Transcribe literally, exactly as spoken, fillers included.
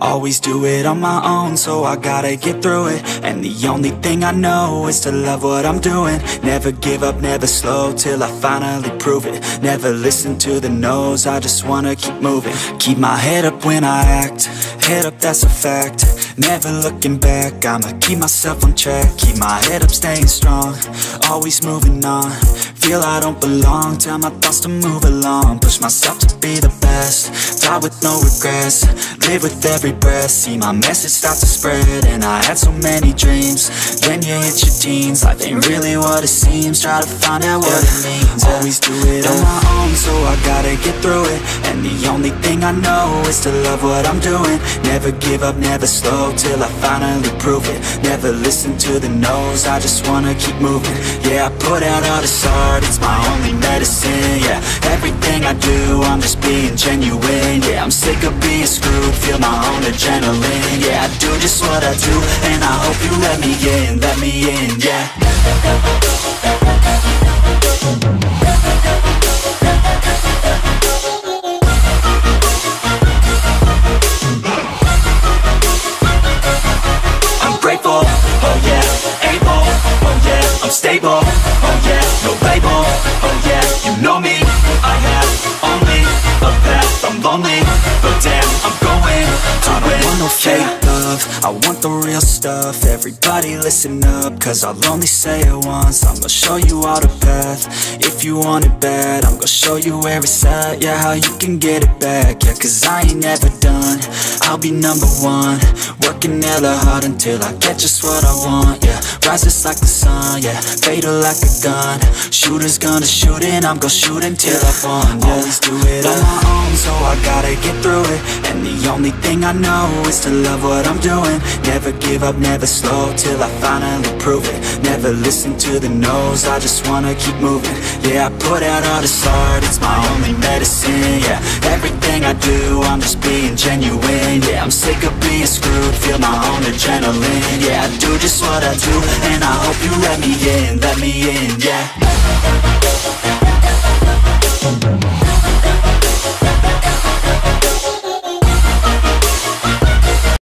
Always do it on my own, so I gotta get through it. And the only thing I know is to love what I'm doing. Never give up, never slow, till I finally prove it. Never listen to the no's, I just wanna keep moving. Keep my head up when I act, head up, that's a fact. Never looking back, I'ma keep myself on track. Keep my head up, staying strong, always moving on. Feel I don't belong, tell my thoughts to move along. Push myself to be the best, die with no regrets. Live with every breath, see my message start to spread. And I had so many dreams, then you hit your teens. Life ain't really what it seems, try to find out what it means. Always do it on my own, so I gotta get through it. And the only thing I know is to love what I'm doing. Never give up, never slow, till I finally prove it. Never listen to the no's, I just wanna keep moving. Yeah, I put out all this art, it's my only medicine. Yeah, everything I do, I'm just being genuine. Yeah, I'm sick of being screwed, feel my own adrenaline. Yeah, I do just what I do, and I hope you let me in, let me in, yeah. I'm grateful, oh yeah, able, oh yeah, I'm stable, oh yeah, no label, oh yeah, you know me, I have only a path, I'm lonely, but damn, I'm going to I don't want no fake love, I want the real stuff. Everybody listen up, cause I'll only say it once. I'm gonna show you all the path, if you want it bad. I'm gonna show you where it's at, yeah, how you can get it back. Yeah, cause I ain't never done, I'll be number one. Working hella hard until I get just what I want, yeah. Rises like the sun, yeah, fatal like a gun. Shooters gonna shoot and I'm gonna shoot until I won, yeah. Always do it on my own, so I gotta get through it. And the only thing I know is to love what I'm doing. Never give up, never slow, till I finally prove it. Never listen to the no's, I just wanna keep moving. Yeah, I put out all this art, it's my only medicine. Yeah, everything I do, I'm just being genuine. Yeah, I'm sick of being screwed, feel my own adrenaline. Yeah, I do just what I do, and I hope you let me in, let me in, yeah.